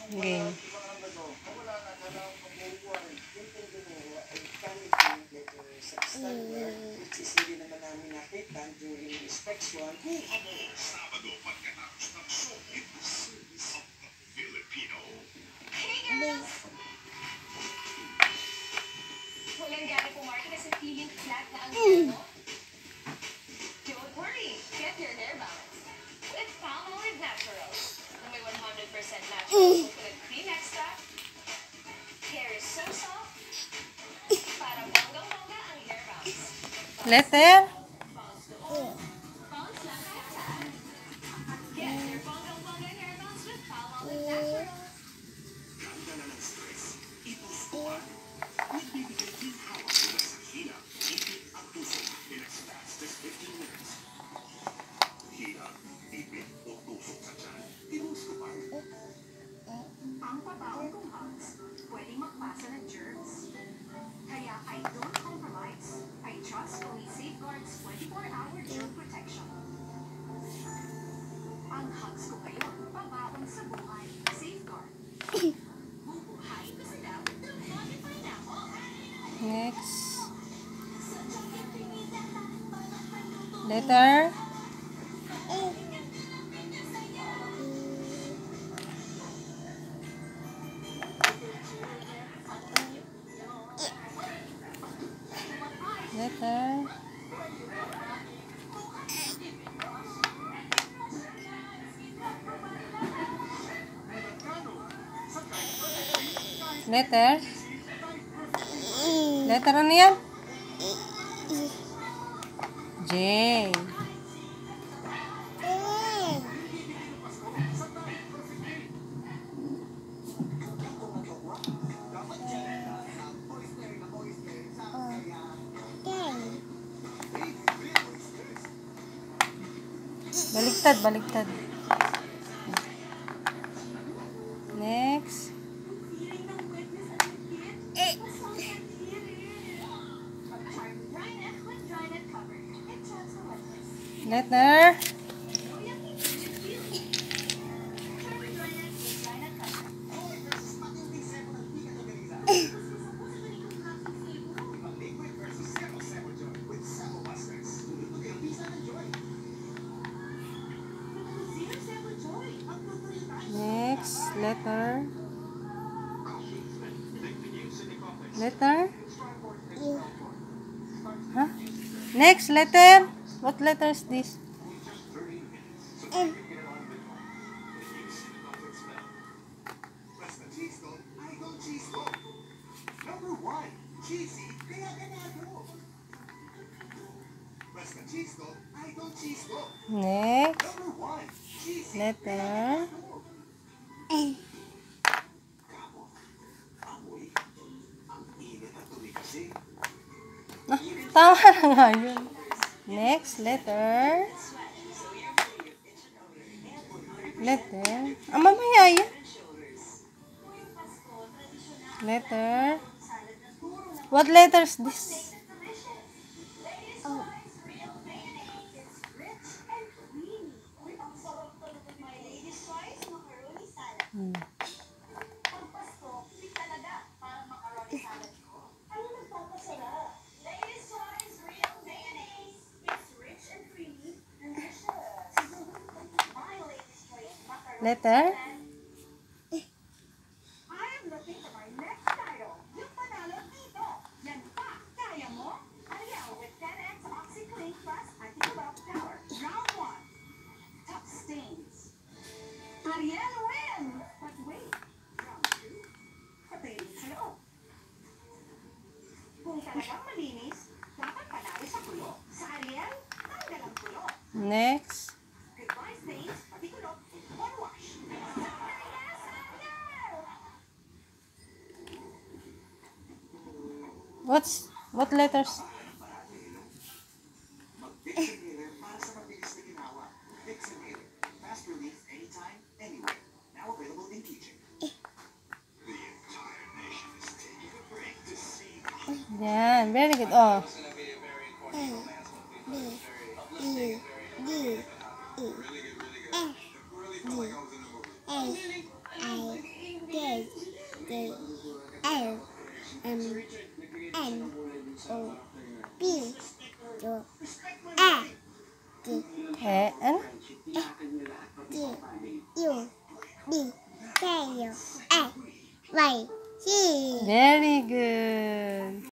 Game. Which is hindi naman namin nakita during inspection. Sabado pagkatapos ng show, ito service of the Filipino. Walang gana pumarty kasi feeling flat na ang hair mo? Don't worry, get your hair balance with Palmolive Naturals. Na may 100% natural coconut cream extract. Hair is so soft, para bonggang-bongga ang hair bounce. Letter? Bounce to all. Bounce lang kaya. Get your bonggang-bongga hair bounce with Palmolive Naturals. Ganda na ng stress. Ito squad. Nagbibigay din hawak mula sa hila, ipit at tuso in as fast as 15 minutes. Hila, ipit o tusok sa tiyan. Tinusto pa. Ang pabaon kong hugs, pwedeng magpasa ng germs. Kaya I don't compromise. I trust only Safeguard's 24-hour germ protection. Ang hugs ko ngayon, pabaon sa buhay. Safeguard. Bubuhay ko sila with the Modify na ako. Next. Letter? Letter? Letter? Letter ano yan? J. Baliktad, baliktad. Next. Letter. Next, letter. Letter? Huh? Next, letter. What letter is this? Number 1, cheesy, kaya ganado. Basta cheese ko, I don't cheese ko. Next, Number 1, cheesy, letter. amoy. Ang init at tuloy kasi. Ah, tama na nga yun. Next, letter. Letter. Ah, mamaya yan. Letter. What letter is this? Letter. I am looking for my next title. Yung panalo dito. Yan pa. Kaya mo? Ariel with 10x OxyClean Plus Anti-Corrupt Power. Round 1. Tough stains. Ariel wins! But wait. Round 2. Patayin sa loob. Kung talagang malinis, dapat panalo sa kulo. Sa Ariel, tanggal ang kulo. Next. Goodbye stains, pati kulo. One wash. What letters? Mag-Fix and Healer para sa mabilis na ginawa. Fix and Healer. Fast relief anytime, anywhere. Now available in teaching. The entire nation is taking a break to see. Yan, very good. Oh. It's going to be a very important announcement because it's very uplifting and very really good, really good. Really felt like I was in the movie. Really? J L M N O P Q R T N. Q U B W X Y Z. Very good.